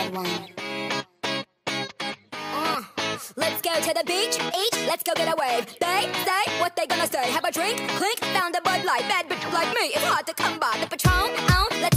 one. Let's go to the beach, eat, let's go get a wave. They say what they gonna say. Have a drink, clink, found a Bud Light. Bad bitch like me, it's hard to come by. The Patron, let's